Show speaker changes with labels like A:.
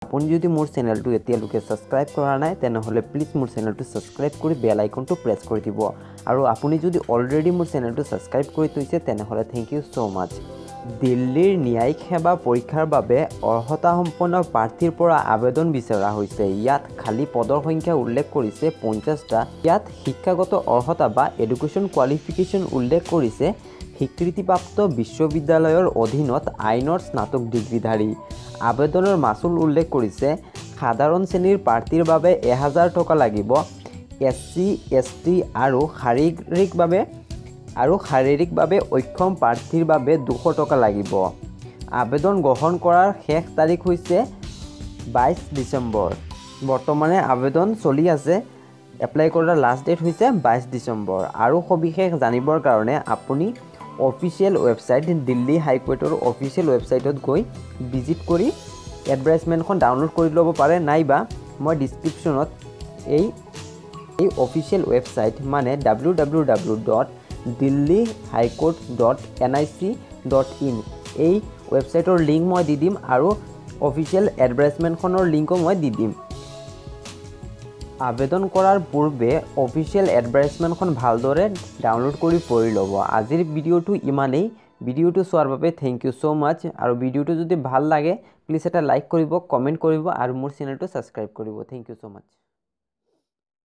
A: আপুনি যদি মোৰ চেনেলটো এতিয়ালৈকে সাবস্ক্ৰাইব কৰা নাই তেনেহলে প্লিজ মোৰ চেনেলটো সাবস্ক্ৰাইব কৰি বেল আইকনটো প্ৰেছ কৰি দিব আৰু আপুনি যদি অলৰেডি মোৰ চেনেলটো সাবস্ক্ৰাইব কৰি থৈছে তেনেহলে থ্যাংক ইউ সো মাচ দিল্লীৰ ন্যায়িক সেৱা পৰীক্ষাৰ বাবে অৰ্হতা সম্পন্ন প্ৰাৰ্থীৰ পৰা আবেদন বিচৰা হৈছে ইয়াত খালি পদৰ সংখ্যা উল্লেখ কৰিছে 50টা ইয়াত শিক্ষাগত অৰ্হতা বা এডুকেশ্যন কোৱালিফিকেশ্যন উল্লেখ কৰিছে স্বীকৃতিপ্ৰাপ্ত বিশ্ববিদ্যালয়ৰ অধীনত আইনৰ স্নাতক ডিগ্ৰীধাৰী আবেদনৰ মাচুল উল্লেখ কৰিছে সাধাৰণ শ্ৰেণীৰ প্ৰাৰ্থীৰ বাবে 1000 টকা লাগিব এসসি এসটি আৰু শাৰীৰিকভাৱে অক্ষম প্ৰাৰ্থীৰ বাবে 200 টকা লাগিব আবেদন গ্ৰহণ কৰাৰ শেষ তাৰিখ হৈছে 22 ডিসেম্বৰ বৰ্তমানে আবেদন চলি আছে এপ্লাই কৰাৰ লাষ্ট ডেট হৈছে 22 ডিসেম্বৰ আৰু সবিশেষ জানিবৰ কাৰণে আপুনি অফিচিয়েল ওয়েবসাইট দিল্লী হাইকোৰ্টৰ অফিচিয়েল ওয়েবসাইটত গৈ ভিজিট কৰি এডভাৰটাইজমেন্টখন ডাউনলোড কৰি ল'ব পাৰে নাইবা মই ডেসক্ৰিপচনত এই অফিচিয়েল ওয়েবসাইট মানে www.delhihighcourt.nic.in এই ওয়েবসাইটৰ লিংক মই দি দিম আৰু অফিচিয়েল এডভাৰটাইজমেন্টখনৰ লিংকো মই দি দিম আবেদন কৰাৰ পূৰ্বে অফিচিয়েল এডভাৰটাইজমেন্টখন ভালদৰে ডাউনলোড কৰি পঢ়ি ল'ব আজিৰ ভিডিওটো ইমানেই ভিডিওটো চোৱাৰ বাবে থ্যাংক ইউ সো মাচ আৰু ভিডিওটো যদি ভাল লাগে প্লিজ এটা লাইক কৰিব কমেন্ট কৰিব আৰু মোৰ চেনেলটো সাবস্ক্ৰাইব কৰিব থ্যাংক ইউ সো মাচ